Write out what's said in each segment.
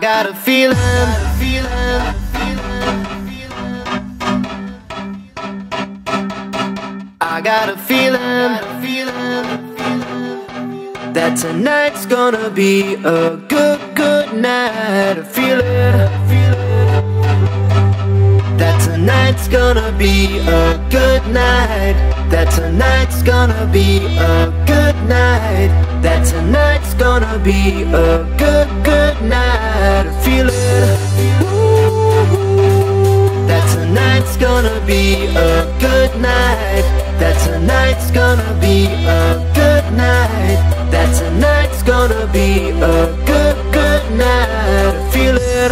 got a feeling, I got a feeling that tonight's gonna be a good night. I feel it, that tonight's gonna be a good night. That tonight's gonna be a good night. That tonight's gonna be a good night. I feel it. That tonight's gonna be a good night. That tonight's gonna be a good night. That tonight's gonna be a good night. I feel it.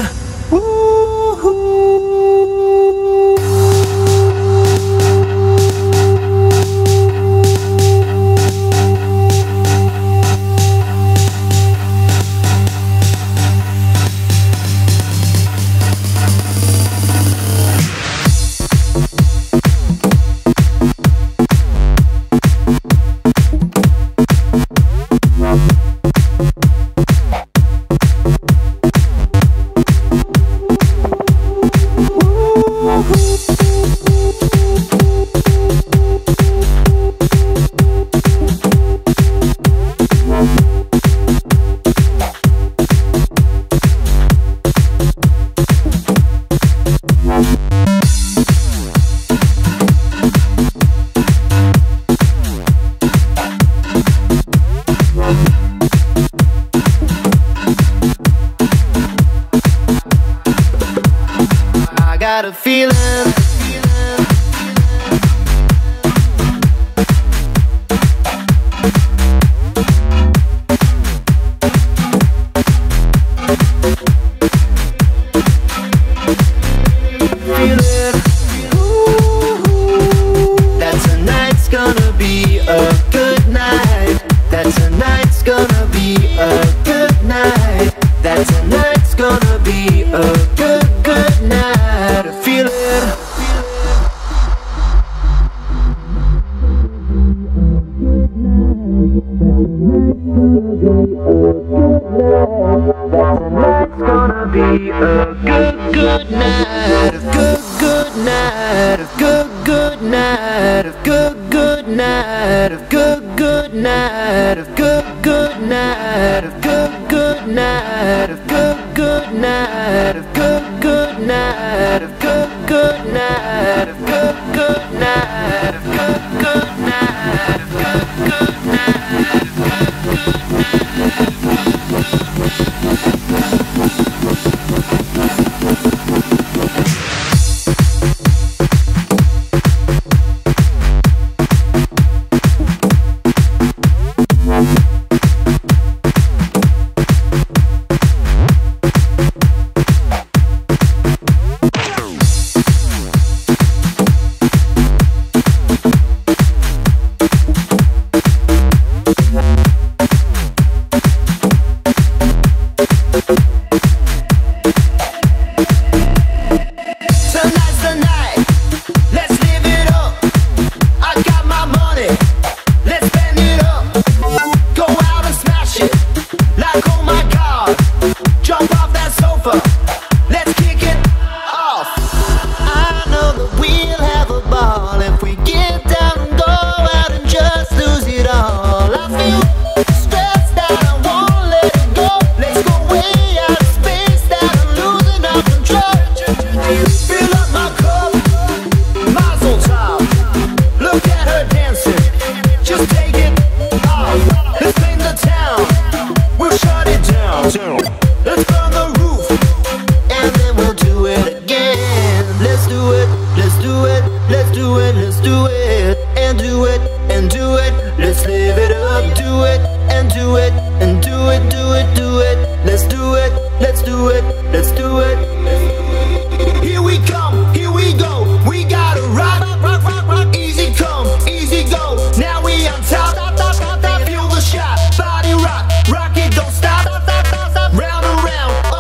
I got a feeling, that tonight's gonna be a good night. That tonight's gonna be a good night. That tonight's gonna be a good night. I feel it. That tonight's gonna be a good night. A good night. A good night. A good night. A good night. A good night. A good night. A good night. A good night. A good night. A good night. A good night. Let's burn the roof, and then we'll do it again. Let's do it, let's do it, let's do it, let's do it, and do it, and do it. Let's live it up, do it, and do it, and do it, do it, do it. Let's do it, let's do it, let's do it. Here we come, here we go. We gotta rock, rock, rock, rock. Easy come, easy go. Now we on top, top, top, top, top. Feel the shot, body rock, rock it, don't stop, stop, stop, stop, stop. Round and round,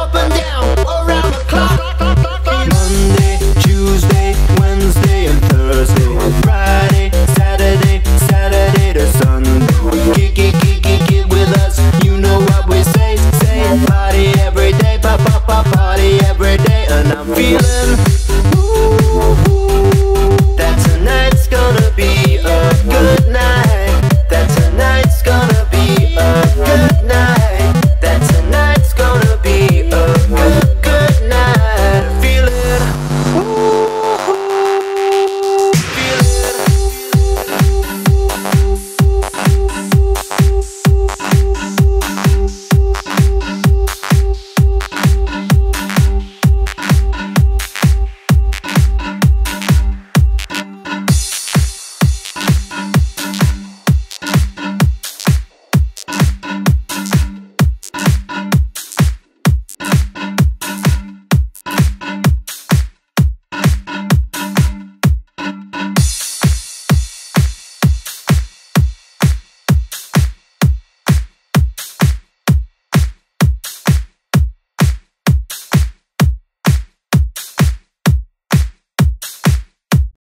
feeling.